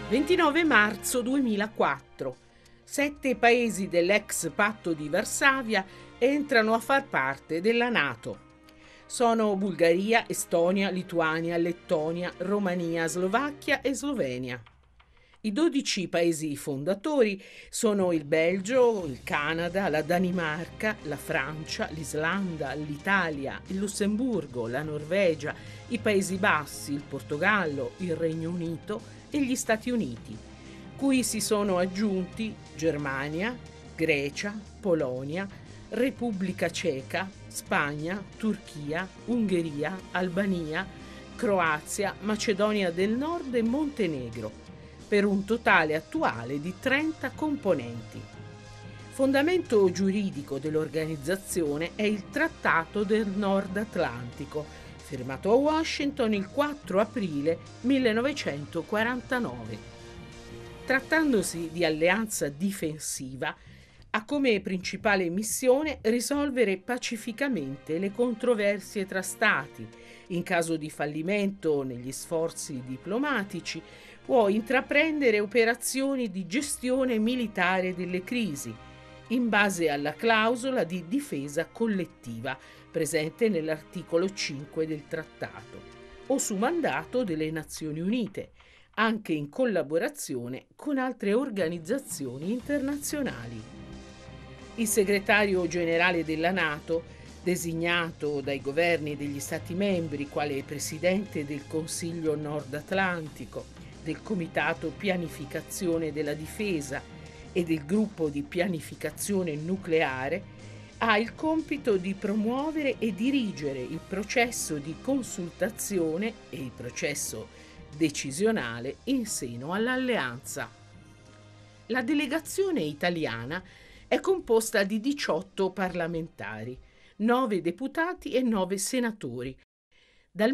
29 marzo 2004. 7 paesi dell'ex patto di Varsavia entrano a far parte della NATO. Sono Bulgaria, Estonia, Lituania, Lettonia, Romania, Slovacchia e Slovenia. I 12 paesi fondatori sono il Belgio, il Canada, la Danimarca, la Francia, l'Islanda, l'Italia, il Lussemburgo, la Norvegia, i Paesi Bassi, il Portogallo, il Regno Unito e gli Stati Uniti, cui si sono aggiunti Germania, Grecia, Polonia, Repubblica Ceca, Spagna, Turchia, Ungheria, Albania, Croazia, Macedonia del Nord e Montenegro, per un totale attuale di 30 componenti. Fondamento giuridico dell'organizzazione è il Trattato del Nord Atlantico, firmato a Washington il 4 aprile 1949. Trattandosi di alleanza difensiva, ha come principale missione risolvere pacificamente le controversie tra Stati. In caso di fallimento negli sforzi diplomatici, può intraprendere operazioni di gestione militare delle crisi, in base alla clausola di difesa collettiva presente nell'articolo 5 del trattato, o su mandato delle Nazioni Unite, anche in collaborazione con altre organizzazioni internazionali. Il segretario generale della NATO, designato dai governi degli Stati membri quale presidente del Consiglio Nord Atlantico, del Comitato Pianificazione della Difesa e del Gruppo di Pianificazione Nucleare, ha il compito di promuovere e dirigere il processo di consultazione e il processo decisionale in seno all'alleanza. La delegazione italiana è composta di 18 parlamentari, 9 deputati e 9 senatori. Dal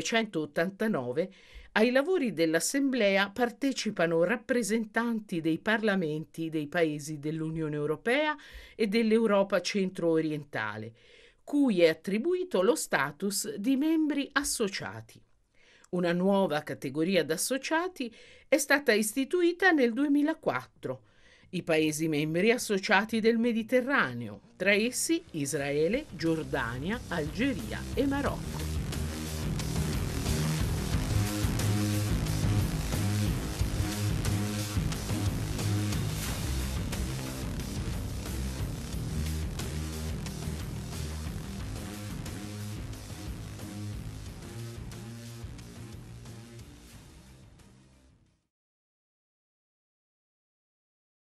1989 ai lavori dell'Assemblea partecipano rappresentanti dei parlamenti dei paesi dell'Unione Europea e dell'Europa centro-orientale, cui è attribuito lo status di membri associati. Una nuova categoria d'associati è stata istituita nel 2004, i paesi membri associati del Mediterraneo, tra essi Israele, Giordania, Algeria e Marocco.